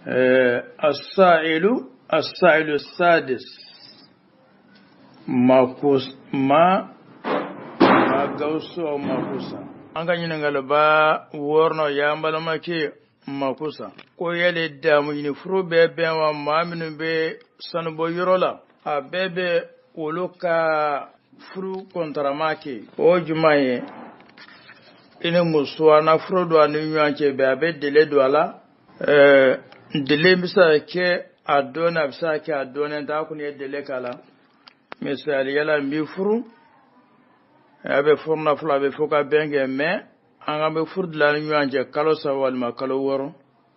السائل السادس ما gausu makusa an kan yin galaba worno ya malama ke makusa ko yele da mu ni furu be wa maminu be sanbo yorola a bebe woluka furu kontramake o jumaye ina musuwa na furu do anu yanke be abe dele do ala dele bisa ke adona bisa ke adona ta kun ye dele kala misali yala mi furu abe furna fula be foka benge me anga be furdla nyanje kalo sawal ma kalo woro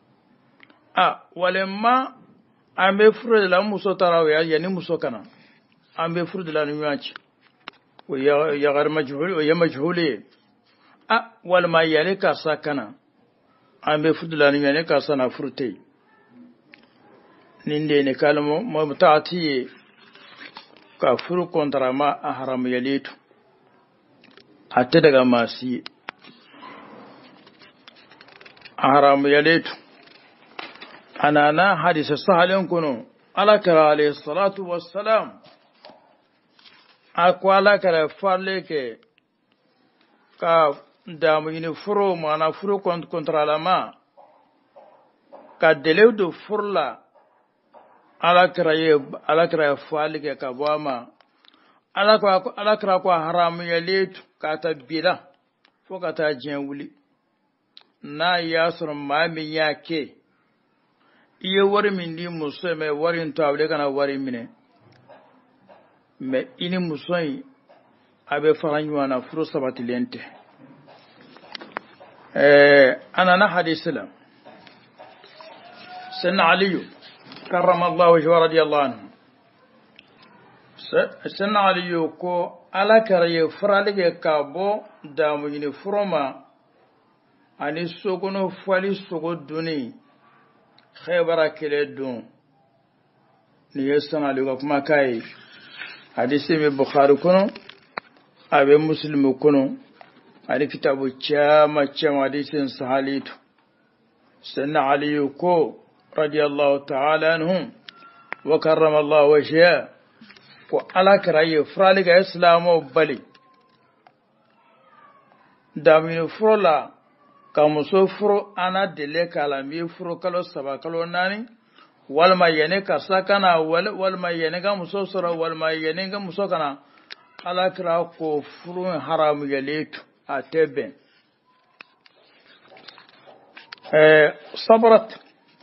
walemma ambe furdla muso taraw ya ni muso kana ambe furdla nyanje wa ya gar majhul wa ya majhuli wal ma yale ka sakana ambe furdla nyanje ka sana furte ninde ne kalmo mutaati ka furu kontra ma haram yalitu hatta daga masu haramu ya letu anana hadisa sahalin kunu alakara alayhi salatu wassalam akwa alakara farle ke ka damu yini furo mana furo kontra lama ka delew do furla alakara farle ke ka bama alakara kwa haramu ya letu kata bila fo kata jiyan wuli na ya sɔrɔ maa min y'a kɛ i ye wari min di muso ye mɛ wari in to a bɛ kana wari minɛ mɛ i ni muso in a bɛ fara ɲɔgɔn na furu sabatilen tɛ a nana hadisi la sayyidina aliyu karramallahu wajhahu wa radiyallahu anhu sayyidina aliyu ko ala kara ye faralige ka bɔ damu ɲini furoma ani sogono fali sogo duni khaybara kele dun ni yesan ali ka kuma kai hadisi mi bukhari kono abe muslim kono ali kitabu chama hadisin sahalitu sayyidina ali ko radiyallahu ta'ala anhum wa karrama Allah wajhahu ko ala kara ye faralige islamo bali damini frola ka muso furo ana dele kala mi furo kalo saba kalo nani walma yene ka sakana walma yene ga muso soro walma yene ga muso kana ala kara ko furo haram yaletu atebe sabrat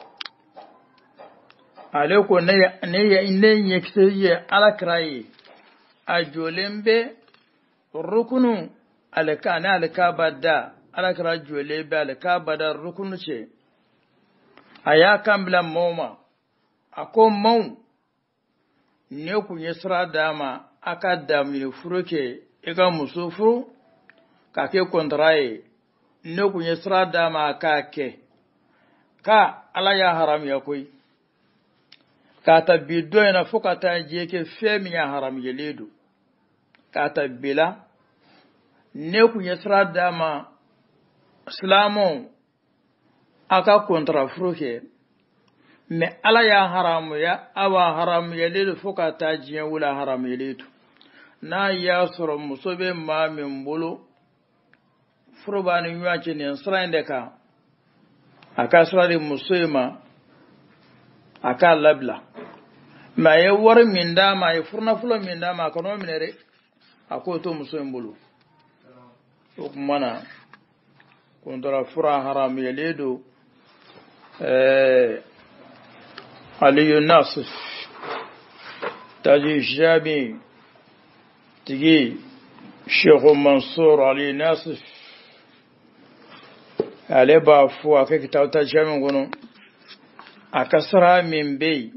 aleko ne yekse ala kara yi ajolembe rukunu alkana alkabada alakara jole be alkabada rukunu ce aya kambla moma ako mau ne ku yesra dama aka dami furuke ega musufu kake kontraye ne ku yesra dama aka ke ka ala ya haram ya koi ka tabbido ina fukata je ke femi ya haram yeledu ka tabbila ne ku yesra dama islamo aka kontra fruke me ala ya haramu ya awa haramu ya ledu fuka ta jiyan wula haramu ya ledu na ya soro musobe ma min bulu furbani yuwa ce ne sirain da ka aka sirari musoyima aka labla ma ya war min dama ya furna fulo min dama kano minere ako to musoyin bulu mana kundura fura haram yalidu aliyu nasif taji shami tigi shekhu mansur aliyu nasif aleba fuwa kai kitauta shami gunu a kasara min bai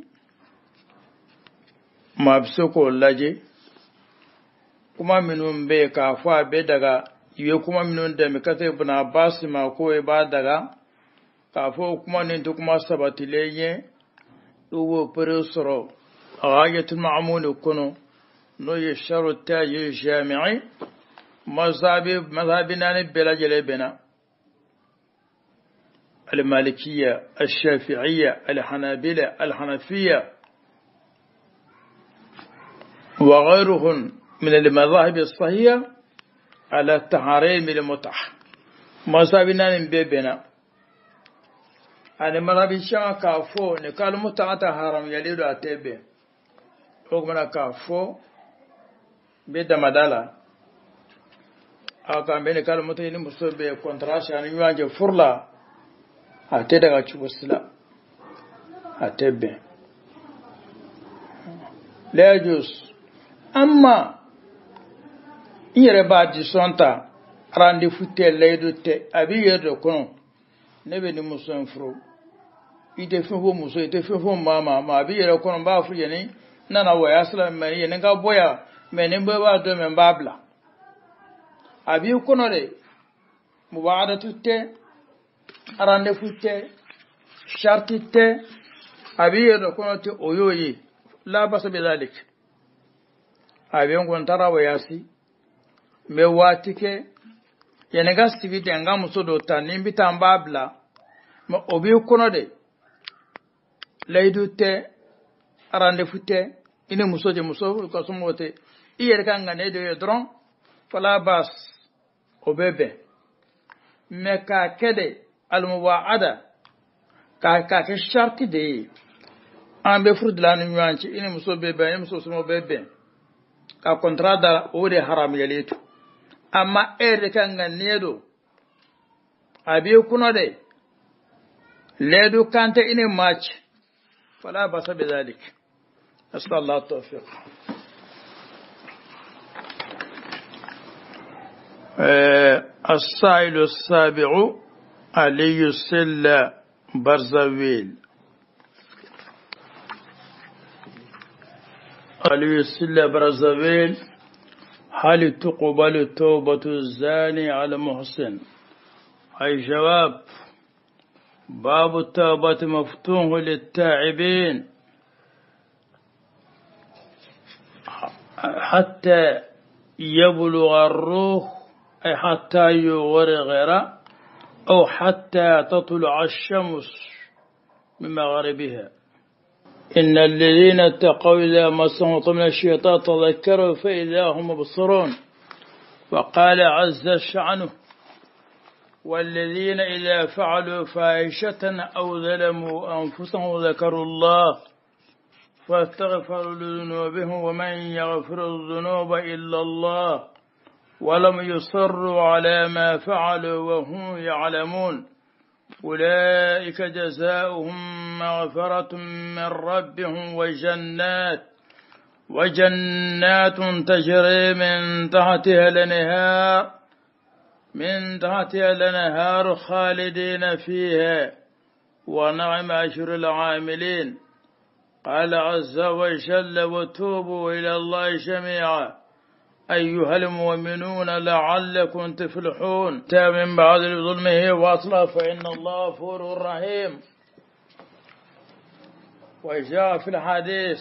mabsuko laje kuma minun bai kafa bai daga iwe kuma minun da mikata ibn Abbas ma ko ba daga kafo kuma nin to kuma sabatileye uwo persoro ayatul ma'mun kuno no yasharu taji jami'i mazhabina ne bela jele bena المالكية الشافعية الحنابلة الحنفية وغيرهم من المذاهب الصحيحة على تحريم المتعة مذهبنا بيبنا أنا مذهب الشيعة كافو نقال متعة حرام يليد أتبه وكمنا كافو بيت مدالا أكام بين قال متعة مسبب كونتراش أن يواجه فرلا أتدعى تشوفسلا أتبه لا يجوز أما يربى جسونتا راندي فوتي ليدوتي أبي يدركون نبي نمسون فرو يتفهم مسو يتفهم ماما ما أبي يدركون بافر يعني نانا وياسلا مني نكا بويا مني بابا دومن بابلا أبي يكون لي مبادرة تي راندي فوتي شرطي تي أبي يدركون تي أيوي لا بس بذلك أبي يكون ترى وياسي mewatike yenega sivite nga musodo tanimbi tambabla ma obi kono de laydute arande fute ine musoje muso ko sumote iyer kanga ne de dron fala bas obebe meka kede al muwaada ka ke sharti de ambe furdlan nywanci ine muso bebe ine muso sumo bebe ka kontrada o de haram yaletu amma kanga nedo abi kuno de ledu kante ine match fala basa bidalik asal Allah tawfiq السائل السابع علي السلة برزويل علي السلة برزويل هل تقبل توبة الزاني على محسن؟ أي جواب باب التوبة مفتوح للتائبين حتى يبلغ الروح أي حتى يغرغر أو حتى تطلع الشمس من مغربها. إن الذين اتقوا إذا مسهم من الشيطان تذكروا فإذا هم مبصرون. وقال عز شأنه والذين إذا فعلوا فاحشة أو ظلموا أنفسهم ذكروا الله فاستغفروا لذنوبهم ومن يغفر الذنوب إلا الله ولم يصروا على ما فعلوا وهم يعلمون أولئك جزاؤهم مغفرة من ربهم وجنات تجري من تحتها الأنهار خالدين فيها ونعم أجر العاملين. قال عز وجل وتوبوا إلى الله جميعا أيها المؤمنون لعلكم تفلحون من بعد ظلمه وأصلح فإن الله غفور رحيم. وجاء في الحديث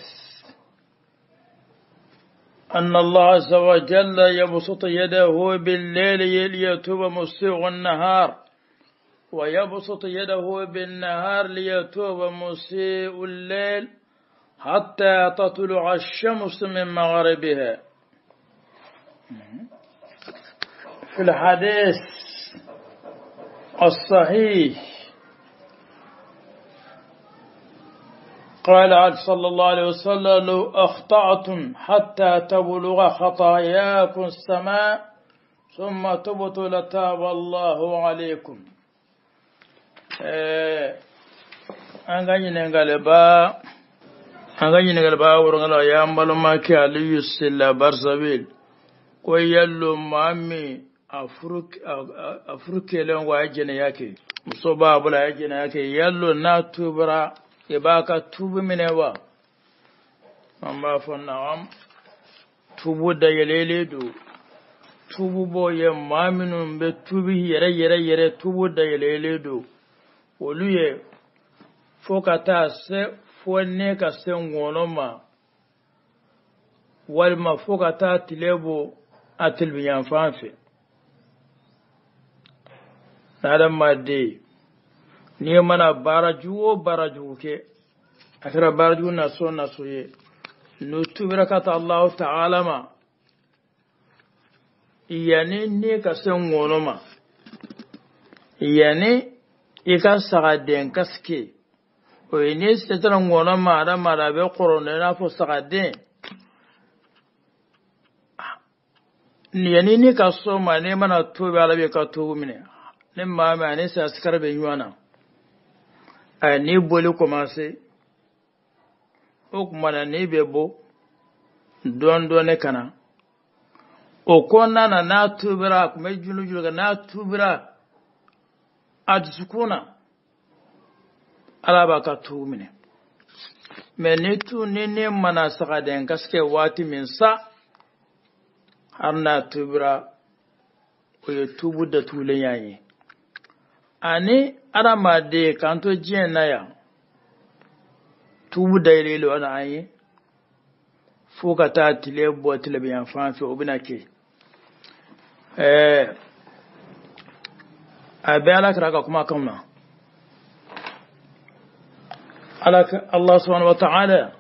أن الله عز وجل يبسط يده بالليل ليتوب مسيء النهار ويبسط يده بالنهار ليتوب مسيء الليل حتى تطلع الشمس من مغربها. في الحديث الصحيح قال صلى الله عليه وسلم لو أخطأتم حتى تبلغ خطاياكم السماء ثم تبتوا لتاب الله عليكم. أنغاني نغلبا ورغلا يا مالما كي علي السلا برزبيل ويلو مامي أفرك لون واجنا yake musoba bula yajina yake yallo na tubra ibaka tubu minewa amma fonnawam tubu da yelele do tubu boye maminun be tubi yere tubu da yelele do oluye fokata se fonne ka se ngonoma walma fokata tilebo atilbiyan fanfe nadan madde ni mana baraju ke akira baraju naso ye no tubira kata Allah ta'ala ma yani ne ka san wono ma yani ika saga den kaske o ne setara wono ma da mara be korone na fo saga den yani ne ka so ma ne mana tuba ala be ka tubu mine ne ma ne sa skar be yuana ni boli commencer o kuma na ne be bo don ne kana o konna na tubira kuma junu ga na tubira adsukuna alaba ka tu mine me ne tu ne mana saka den gaske wati min sa har na tubira o ye tubu da tulen yayi ani arama de kanto jien na ya tubu da ilelo ana ayi fuka ta tile bo tile biyan fanfi obina ke abe alakra ka kuma kamna Allah subhanahu wa ta'ala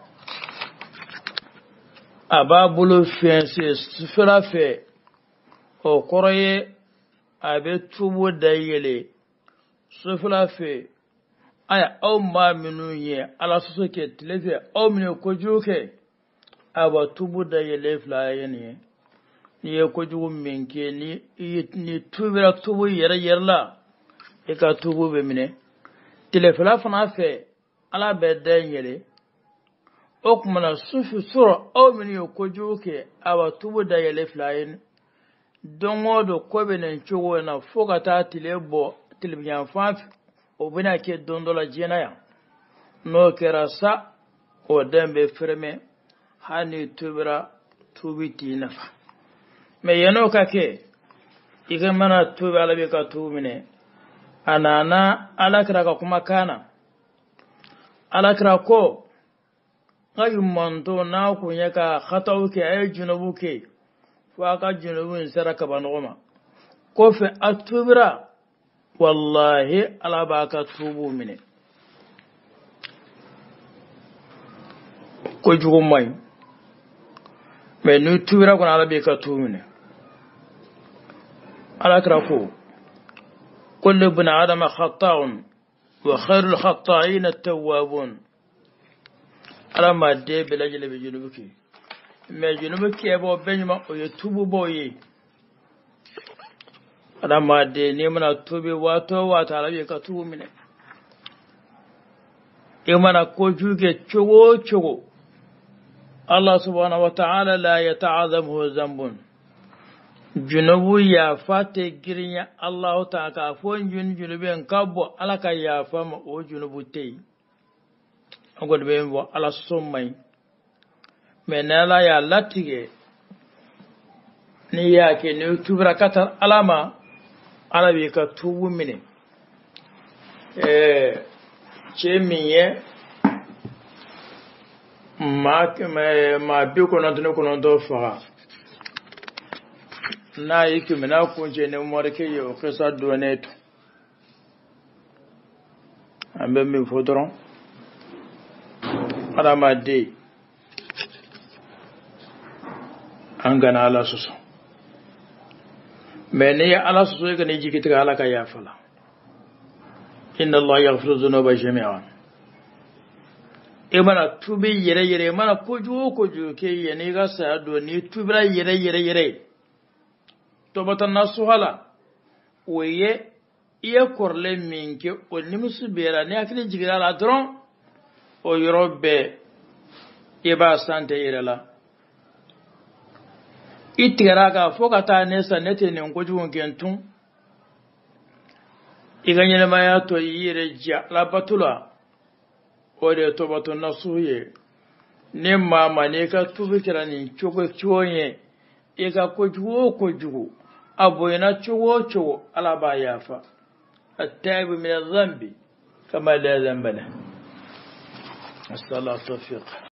ababulu fiense sufira fe o koroye abe tubu da yele sufira fe aya aw ma minu ye ala suke tilefe aw minu kojuke aba tubu da yele flayeni ni ye kojugu minke ni tubira tubu yerla e ka tubu be mine tilefela fana fe ala be den yele o kuma na sufi suro aw minu ye kojuke aba tubu da yele flayeni dongo do kobe nen chogo na fogata tilebo tilbiyan fafi o bina ke dondola jena ya no kerasa o dembe firme hani tubira tubiti nafa me yano kake iga mana tubi alabe ka tubine anana alakra ka kuma kana alakra ko ngayu manto na kunya ka khatawke ay junubuke fa ka junubun saraka banoma ko fe atubira wallahi alaba ka tubu mine ko jugo mai me nu tubira ko alabe ka tubu mine alakra ko kullu ibn adam khata'un wa khairul khata'in at-tawwabun alama de belajele be junubuki me junubuki bo benima o tubu boye alama de ne muna tobe wato alabe ka tubu mine e mana ko juge chogo Allah subhanahu wa ta'ala la yata'azamu zambun junubu ya fate girinya Allah ta'ala fo junuben kabbo alaka ya fama o junubu tei angol be bo ala sommai menala ya latige ni yake ne tubra katar alama alabe ka tubu mine ce miye ma bi kono do fa na yake mina kunje ne morke yo kesa doneto ambe mi fodron alama de angana ala suso mene ala suso ga ne jikita ala ka ya fala inna Allah yaghfiru dhunuba jami'an e mana tubi yere mana koju ke yene ga sa do ni tubira yere to batan nasu hala oye iya korle minke o nimsu bera ne akili jigira la dron o yorobe e ba sante yere la itigara ga fokata nesa nete ne koju ngentun iganyele maya to yire ja la batula ode to baton nasuye ne mama ne ka tubikira ni chogo chonye e ka kojugo aboyna chogo ala ba yafa at-taibu min adh-dhanbi kama la dhanba lahu. As-salatu tawfiq.